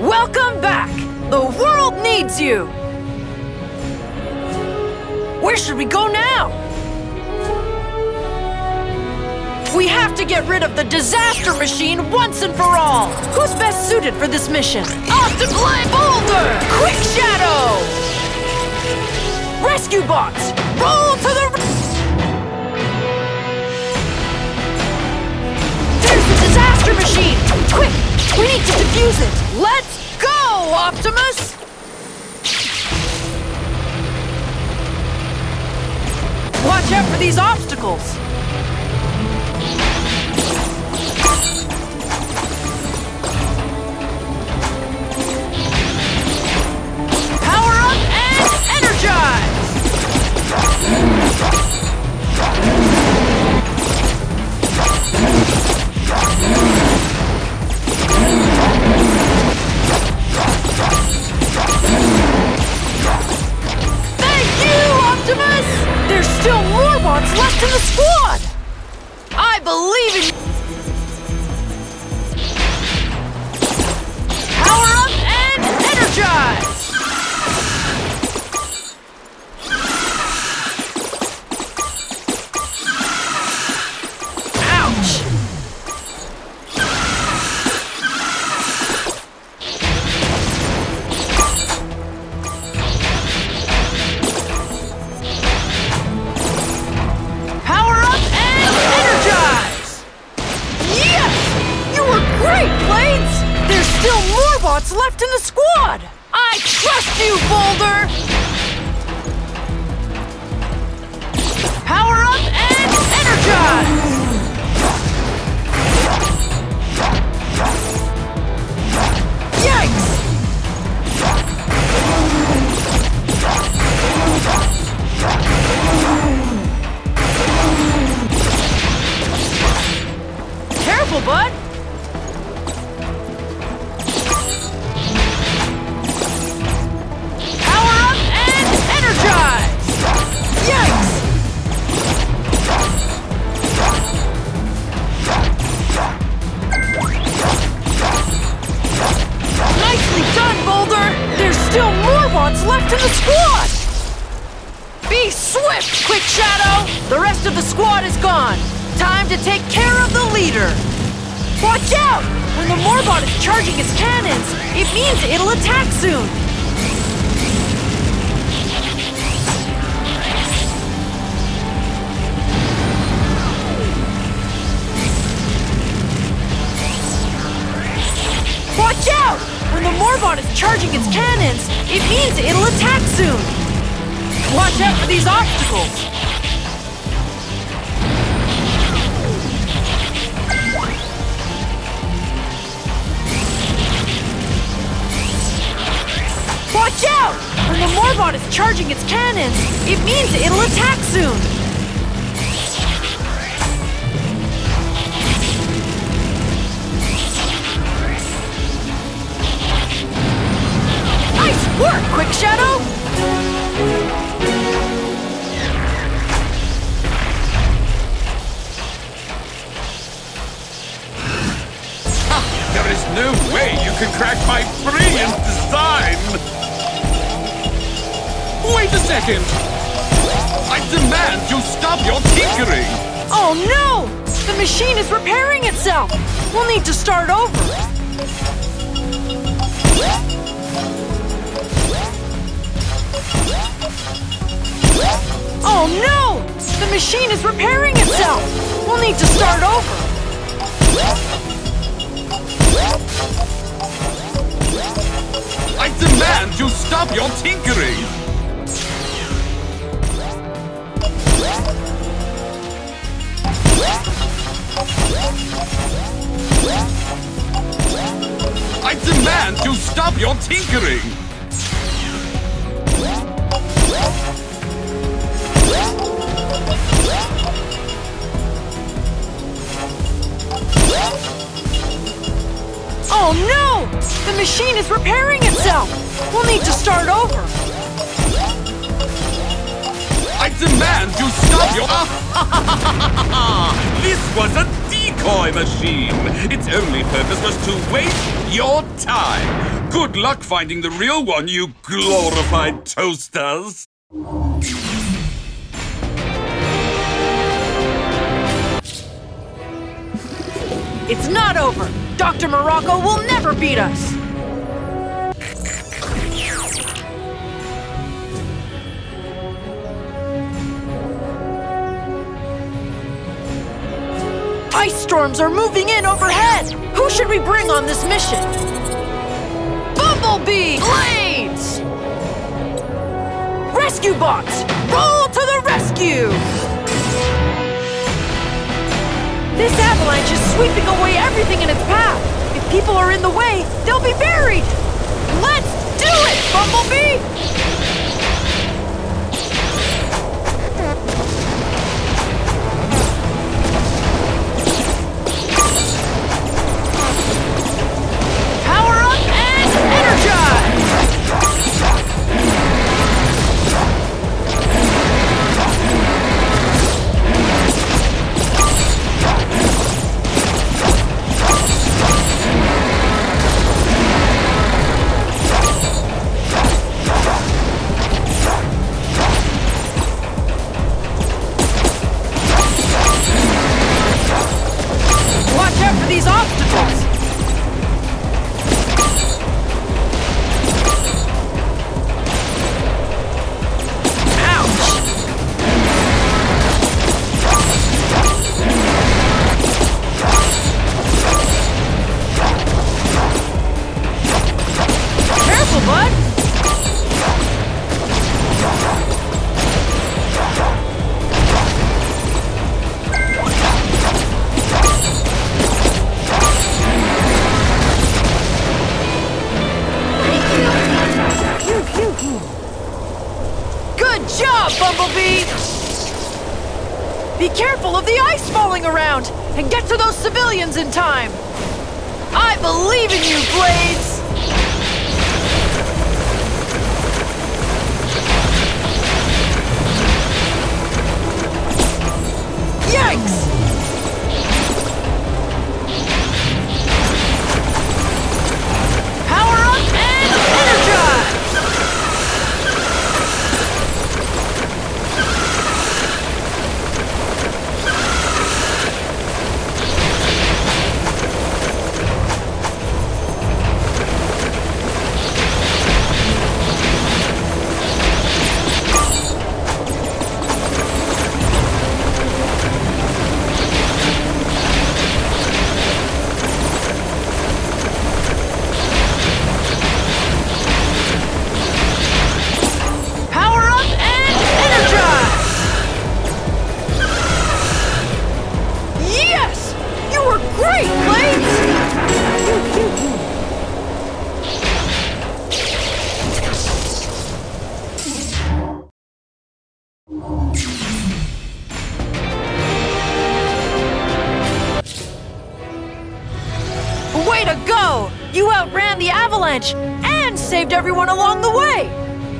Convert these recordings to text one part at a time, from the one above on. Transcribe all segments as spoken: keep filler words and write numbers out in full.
Welcome back! The world needs you! Where should we go now? We have to get rid of the disaster machine once and for all! Who's best suited for this mission? Optiplay Boulder! Quick Shadow! Rescue bots! Roll to the... There's the disaster machine! Quick! We need to defuse it! Let's go, Optimus! Watch out for these obstacles! Power up and energize! Thank you, Optimus! There's still more bots left in the squad! I believe in you! Power up and energize! Ouch! Power up and energize! Yes! You were great, Blades! There's still more bots left in the squad! I trust you, Boulder! Power up and energize! Yikes! Careful, bud! Power up and energize! Yikes! Nicely done, Boulder! There's still more bots left in the squad! Be swift, Quick Shadow! The rest of the squad is gone! Time to take care of the leader! Watch out! When the Morbot is charging its cannons, it means it'll attack soon! Watch out! When the Morbot is charging its cannons, it means it'll attack soon! Watch out for these obstacles! Watch out! When the Morbot is charging its cannons, it means it'll attack soon! Nice work, Quick Shadow! There is no way you can crack my brilliant design! Wait a second! I demand you stop your tinkering! Oh no! The machine is repairing itself! We'll need to start over! Oh no! The machine is repairing itself! We'll need to start over! I demand you stop your tinkering! I demand you stop your tinkering! Oh no! The machine is repairing itself! We'll need to start over! I demand you stop your... This was a deep decoy machine. Its only purpose was to waste your time. Good luck finding the real one, you glorified toasters. It's not over! Doctor Morocco will never beat us! Ice storms are moving in overhead! Who should we bring on this mission? Bumblebee! Blades! Rescue bots! Roll to the rescue! This avalanche is sweeping away everything in its path! If people are in the way, they'll be buried! Let's do it, Bumblebee! Power up and energize! Watch out for these obstacles! Careful, bud! Good job, Bumblebee! Be careful of the ice falling around and get to those civilians in time! I believe in you, Blades! Yikes! Power up and energize! Power up and energize! Yes! You were great, Blades! Way to go! You outran the avalanche and saved everyone along the way!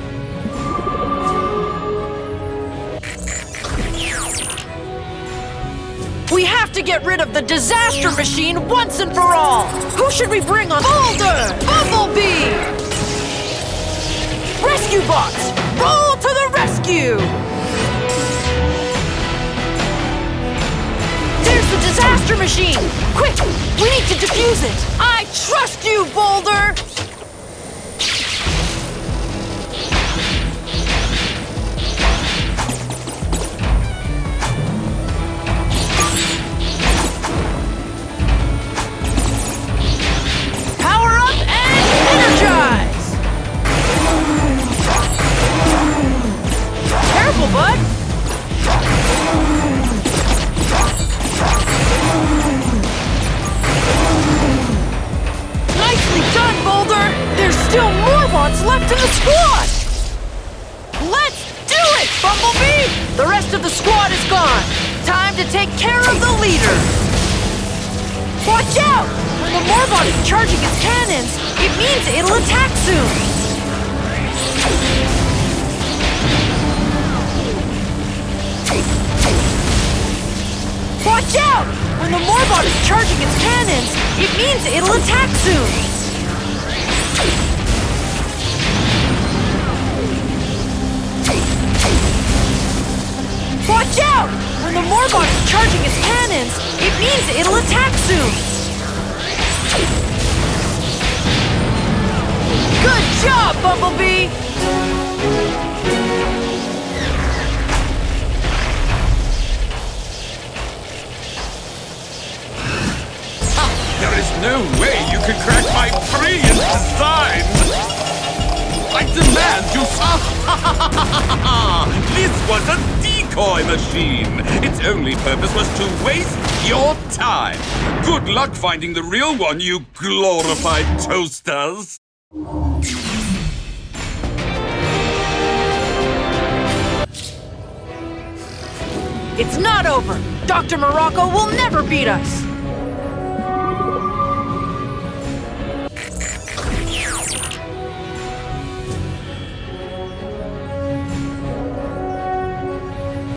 We have to get rid of the disaster machine once and for all! Who should we bring on? Boulder! Bumblebee! Rescue bots! Roll to the rescue! There's the disaster machine! Quick! We need to defuse it! I trust you, Boulder! Power up and energize! Careful, bud! Nicely done, Boulder! There's still more bots left in the squad! Let's do it, Bumblebee! The rest of the squad is gone! Time to take care of the leader! Watch out! When the Morbot is charging its cannons, it means it'll attack soon! Watch out! When the Morbot is charging its cannons, it means it'll attack soon! Watch out! When the Morbot is charging its cannons, it means it'll attack soon! Good job, Bumblebee! There is no way you can crack my brilliant design! I demand you stop! This was a decoy machine! Its only purpose was to waste your time! Good luck finding the real one, you glorified toasters! It's not over! Doctor Morocco will never beat us!